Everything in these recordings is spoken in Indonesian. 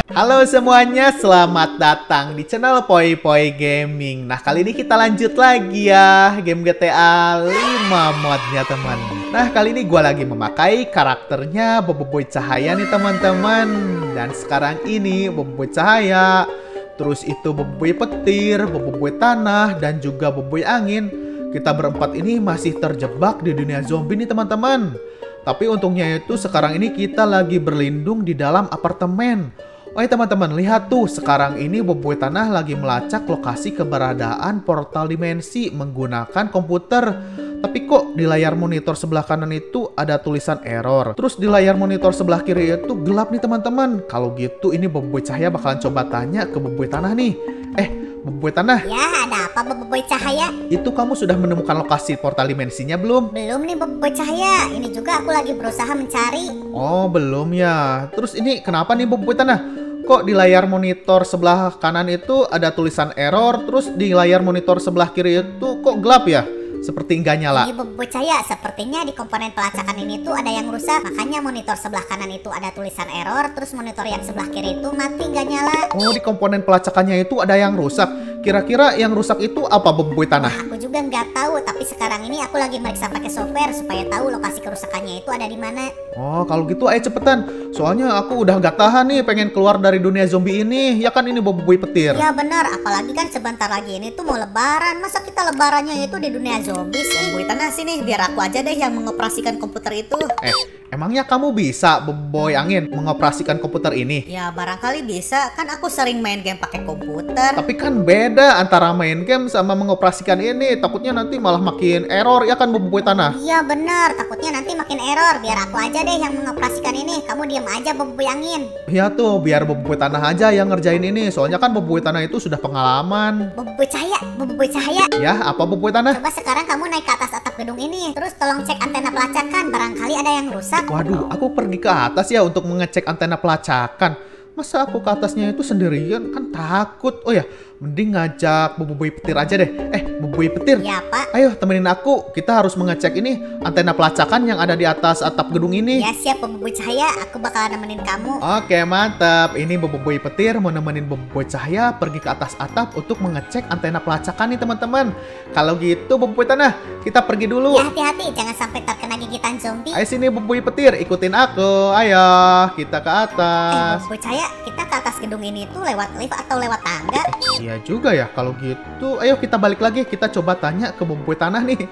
Halo semuanya, selamat datang di channel Poi Poi Gaming. Nah, kali ini kita lanjut lagi ya game GTA 5 modnya teman. Nah, kali ini gue lagi memakai karakternya Boboiboy Cahaya nih teman-teman. Dan sekarang ini Boboiboy Cahaya, terus itu Boboiboy Petir, Boboiboy Tanah, dan juga Boboiboy Angin. Kita berempat ini masih terjebak di dunia zombie nih teman-teman. Tapi untungnya itu sekarang ini kita lagi berlindung di dalam apartemen. Oh ya teman-teman, lihat tuh, sekarang ini Boboiboy Tanah lagi melacak lokasi keberadaan portal dimensi menggunakan komputer. Tapi kok di layar monitor sebelah kanan itu ada tulisan error. Terus di layar monitor sebelah kiri itu gelap nih teman-teman. Kalau gitu ini Boboiboy Cahaya bakalan coba tanya ke Boboiboy Tanah nih. Boboiboy Tanah. Ya, ada apa Boboiboy Cahaya? Itu kamu sudah menemukan lokasi portal dimensinya belum? Belum nih Boboiboy Cahaya. Ini juga aku lagi berusaha mencari. Oh, belum ya. Terus ini kenapa nih Boboiboy Tanah? Kok di layar monitor sebelah kanan itu ada tulisan error, terus di layar monitor sebelah kiri itu kok gelap ya? Seperti nggak nyala. Ini Boboiboy Cahaya, sepertinya di komponen pelacakan ini tuh ada yang rusak. Makanya monitor sebelah kanan itu ada tulisan error, terus monitor yang sebelah kiri itu mati nggak nyala. Oh, di komponen pelacakannya itu ada yang rusak. Kira-kira yang rusak itu apa Boboiboy Tanah? Aku juga nggak tahu, tapi sekarang ini aku lagi meriksa pakai software supaya tahu lokasi kerusakannya itu ada di mana. Oh, kalau gitu ayo cepetan. Soalnya aku udah nggak tahan nih pengen keluar dari dunia zombie ini. Ya kan ini Boboiboy Petir. Ya benar, apalagi kan sebentar lagi ini tuh mau lebaran. Masa kita lebarannya itu di dunia zombie sih? Boboiboy Tanah sini, biar aku aja deh yang mengoperasikan komputer itu. Emangnya kamu bisa Boboiboy Angin mengoperasikan komputer ini? Ya barangkali bisa, kan aku sering main game pakai komputer. Tapi kan beda antara main game sama mengoperasikan ini. Takutnya nanti malah makin error ya kan Boboiboy Tanah? Iya benar, takutnya nanti makin error. Biar aku aja deh yang mengoperasikan ini. Kamu diam aja Boboiboy Angin. Iya tuh, biar Boboiboy Tanah aja yang ngerjain ini. Soalnya kan Boboiboy Tanah itu sudah pengalaman. Boboiboy Cahaya, Boboiboy Cahaya. Ya, apa Boboiboy Tanah? Coba sekarang kamu naik ke atas atap gedung ini. Terus tolong cek antena pelacakan, barangkali ada yang rusak. Waduh, aku pergi ke atas ya untuk mengecek antena pelacakan. Masa aku ke atasnya itu sendirian? Kan takut. Oh ya, mending ngajak Boboiboy Petir aja deh. Boboiboy Petir. Ya Pak. Ayo temenin aku. Kita harus mengecek ini antena pelacakan yang ada di atas atap gedung ini. Ya siap Boboiboy Cahaya, aku bakalan nemenin kamu. Oke, mantap. Ini Boboiboy Petir mau nemenin Boboiboy Cahaya pergi ke atas atap untuk mengecek antena pelacakan nih teman-teman. Kalau gitu Boboiboy Tanah, kita pergi dulu. Ya hati-hati, jangan sampai terkena gigitan zombie. Ayo sini Boboiboy Petir, ikutin aku. Ayo, kita ke atas. Boboiboy Cahaya, kita ke atas gedung ini tuh lewat lift atau lewat tangga? Iya juga ya, kalau gitu ayo kita balik lagi. Kita coba tanya ke Boboiboy Tanah nih.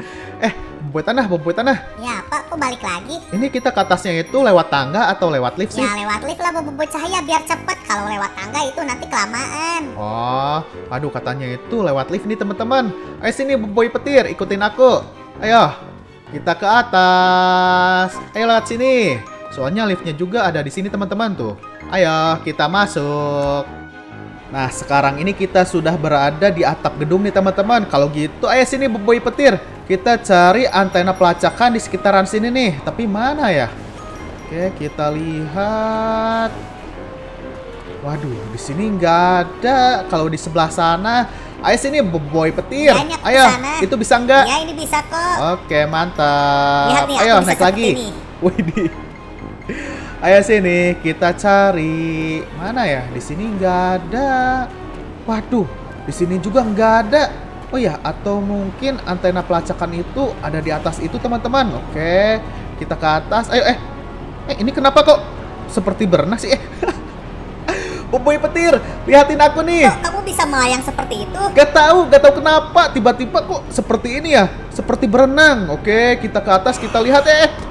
Boboiboy Tanah. Ya Pak, kok balik lagi? Ini kita ke atasnya itu lewat tangga atau lewat lift sih? Ya lewat lift lah Boboiboy Cahaya biar cepet. Kalau lewat tangga itu nanti kelamaan. Oh, aduh katanya itu lewat lift nih teman-teman. Ayo sini Boboiboy Petir, ikutin aku. Ayo, kita ke atas. Ayo lewat sini. Soalnya liftnya juga ada di sini teman-teman tuh. Ayo, kita masuk. Nah, sekarang ini kita sudah berada di atap gedung nih teman-teman. Kalau gitu, ayo sini Boboiboy Petir. Kita cari antena pelacakan di sekitaran sini nih. Tapi mana ya? Oke, kita lihat. Waduh, di sini nggak ada. Kalau di sebelah sana, ayo sini Boboiboy Petir. Ya, ayo, itu bisa nggak? Ya, ini bisa kok. Oke, mantap. Lihat nih, ayo aku bisa naik lagi. seperti ini. Widih. Ayo sini, kita cari. Mana ya? Di sini nggak ada. Waduh, di sini juga nggak ada. Oh ya, atau mungkin antena pelacakan itu ada di atas itu teman-teman. Oke, kita ke atas. Ayo, ini kenapa kok seperti berenang sih? Boboiboy Petir, lihatin aku nih. Kok kamu bisa melayang seperti itu? Gak tahu kenapa tiba-tiba kok seperti ini ya, seperti berenang. Oke, kita ke atas, kita lihat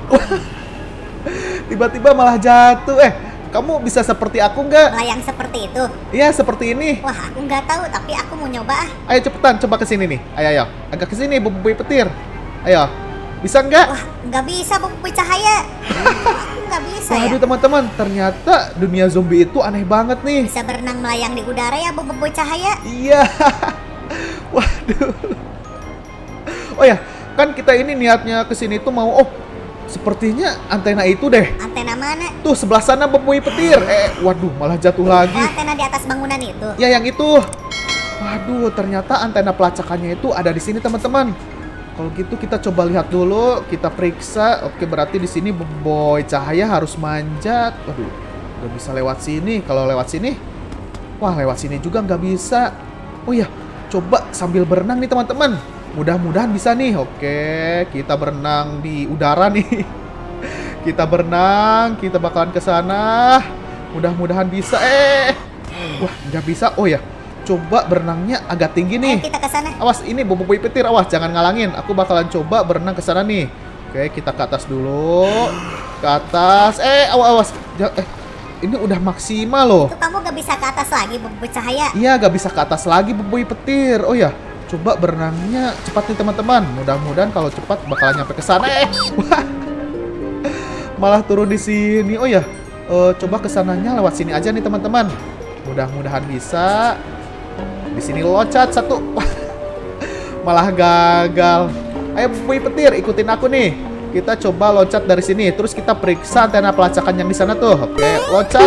tiba-tiba malah jatuh. Kamu bisa seperti aku nggak? Melayang seperti itu? Iya, seperti ini. Wah, aku nggak tahu, tapi aku mau nyoba ah. Ayo cepetan, coba ke sini nih. Ayo, agak ke sini Boboiboy Petir. Ayo, bisa nggak? Wah, nggak bisa Boboiboy Cahaya. Aku nggak bisa ya. Waduh teman-teman, ternyata dunia zombie itu aneh banget nih. Bisa berenang melayang di udara ya Boboiboy Cahaya. Iya. Waduh. Oh ya, kan kita ini niatnya ke sini tuh mau sepertinya antena itu deh. Antena mana? Tuh sebelah sana Boboiboy Petir. Waduh, malah jatuh lagi. Oh, antena di atas bangunan itu. Ya yang itu. Waduh, ternyata antena pelacakannya itu ada di sini teman-teman. Kalau gitu kita coba lihat dulu, kita periksa. Oke, berarti di sini Boboiboy Cahaya harus manjat. Waduh. Nggak bisa lewat sini. Kalau lewat sini, wah lewat sini juga nggak bisa. Oh ya, coba sambil berenang nih teman-teman. Mudah-mudahan bisa nih. Oke, kita berenang di udara nih. Kita berenang, kita bakalan ke sana. Mudah-mudahan bisa. Wah, nggak bisa. Oh ya, coba berenangnya agak tinggi nih. Kita ke sana. Awas, ini boboiboy petir. Awas, jangan ngalangin. Aku bakalan coba berenang ke sana nih. Oke, kita ke atas dulu. Ke atas. Awas. Ini udah maksimal loh. Itu kamu gak bisa ke atas lagi, boboiboy cahaya. Iya, gak bisa ke atas lagi boboiboy petir. Oh ya, coba berenangnya cepat nih teman-teman. Mudah-mudahan kalau cepat bakalan nyampe ke sana. Wah. Malah turun di sini. Oh ya, coba ke sananya lewat sini aja nih teman-teman. Mudah-mudahan bisa. Di sini loncat satu. Malah gagal. Ayo boboiboy petir, ikutin aku nih. Kita coba loncat dari sini, terus kita periksa antena pelacakan yang di sana tuh. Oke, loncat.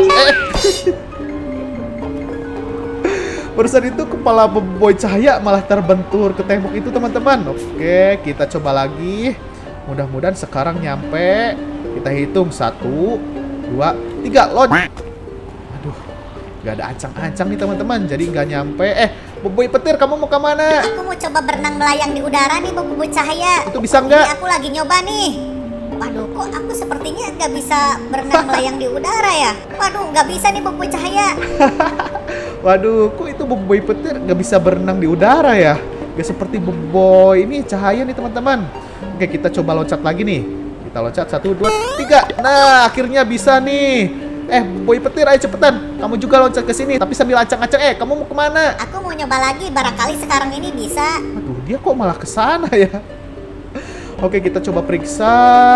Barusan itu kepala boboiboy cahaya malah terbentur ke tembok itu teman-teman. Oke, kita coba lagi. Mudah-mudahan sekarang nyampe. Kita hitung 1, 2, 3, loncat. Aduh, nggak ada ancang-ancang nih teman-teman, jadi nggak nyampe. Boboiboy petir, kamu mau ke mana? Aku mau coba berenang melayang di udara nih, boboiboy cahaya. Itu bisa nggak? Ini aku lagi nyoba nih. Waduh, kok aku sepertinya nggak bisa berenang melayang di udara ya? Waduh, nggak bisa nih boboiboy cahaya. Waduh, kok itu boboiboy petir nggak bisa berenang di udara ya? Gak seperti boboiboy ini cahaya nih teman-teman. Oke, kita coba loncat lagi nih. Kita loncat 1, 2, 3. Nah, akhirnya bisa nih. Boy petir, ayo cepetan. Kamu juga loncat ke sini, tapi sambil ancang-ancang. Kamu mau kemana? Aku mau nyoba lagi, barangkali sekarang ini bisa. Aduh, dia kok malah ke sana ya? Oke, kita coba periksa.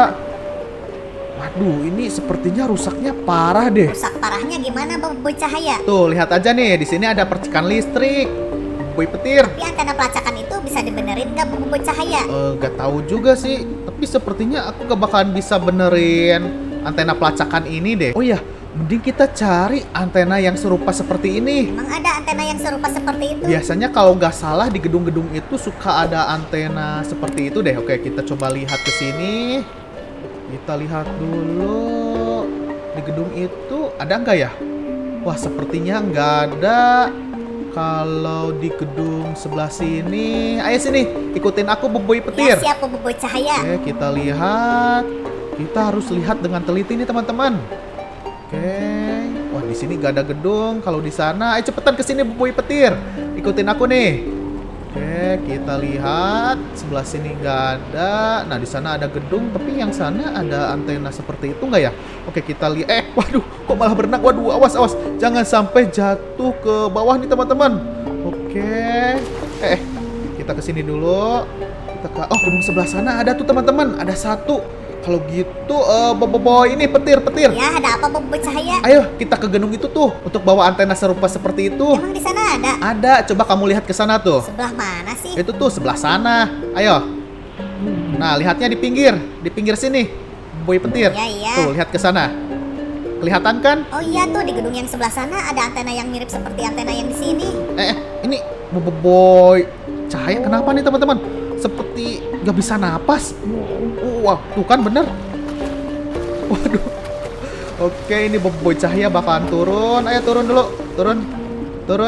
Waduh, ini sepertinya rusaknya parah deh. Rusak parahnya gimana, boboiboy cahaya? Tuh, lihat aja nih, di sini ada percikan listrik. Boy petir. Tapi antena pelacakan itu bisa dibenerin nggak, boboiboy cahaya? Gak tahu juga sih, tapi sepertinya aku gak bakalan bisa benerin antena pelacakan ini deh. Oh iya, mending kita cari antena yang serupa seperti ini. Emang ada antena yang serupa seperti itu? Biasanya kalau nggak salah di gedung-gedung itu suka ada antena seperti itu deh. Oke, kita coba lihat ke sini. Kita lihat dulu. Di gedung itu ada nggak ya? Wah, sepertinya nggak ada. Kalau di gedung sebelah sini, ayo sini, ikutin aku boboiboy petir. Ya, siap boboiboy cahaya. Oke, kita lihat. Kita harus lihat dengan teliti nih teman-teman. Oke, wah di sini gak ada gedung. Kalau di sana, ayo cepetan kesini boboiboy petir. Ikutin aku nih. Oke, kita lihat sebelah sini nggak ada. Nah di sana ada gedung, tapi yang sana ada antena seperti itu nggak ya? Oke, kita lihat. Waduh, kok malah berenang? Waduh, awas, jangan sampai jatuh ke bawah nih teman-teman. Oke, kita kesini dulu. Kita ke, gedung sebelah sana ada tuh teman-teman. Ada satu. Kalau gitu, boboiboy ini petir. Ya, ada apa boboiboy cahaya? Ayo, kita ke gedung itu tuh untuk bawa antena serupa seperti itu. Emang di sana ada? Ada, coba kamu lihat ke sana tuh. Sebelah mana sih? Itu tuh sebelah sana. Ayo. Nah, lihatnya di pinggir sini. Boboiboy petir. Iya. Tuh, lihat ke sana. Kelihatan kan? Oh iya tuh, di gedung yang sebelah sana ada antena yang mirip seperti antena yang di sini. Ini boboiboy cahaya kenapa nih teman-teman? Seperti nggak bisa napas. Wah, tuh kan bener. Waduh. Oke, ini boboiboy cahaya bakalan turun. Ayo turun dulu. Turun.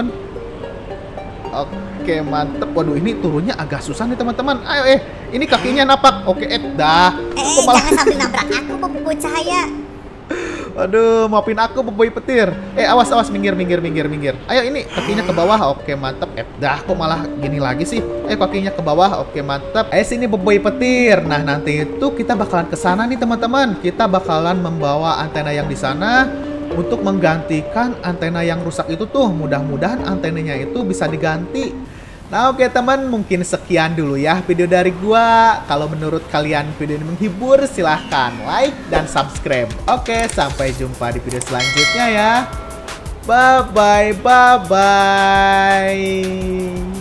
Oke, mantep. Waduh, ini turunnya agak susah nih teman-teman. Ayo, ini kakinya napak. Oke, dah. Jangan sambil nabrak aku, boboiboy cahaya. Aduh, maafin aku boboiboy petir. Awas, minggir. Ayo, ini kakinya ke bawah. Oke, mantep. Dah, kok malah gini lagi sih? Ayo, kakinya ke bawah. Oke, mantep. Ayo sini boboiboy petir. Nah, nanti itu kita bakalan ke sana nih, teman-teman. Kita bakalan membawa antena yang di sana untuk menggantikan antena yang rusak itu tuh. Mudah-mudahan antenanya itu bisa diganti. Nah, oke teman, mungkin sekian dulu ya video dari gua. Kalau menurut kalian video ini menghibur, silahkan like dan subscribe. Oke, sampai jumpa di video selanjutnya ya. Bye-bye.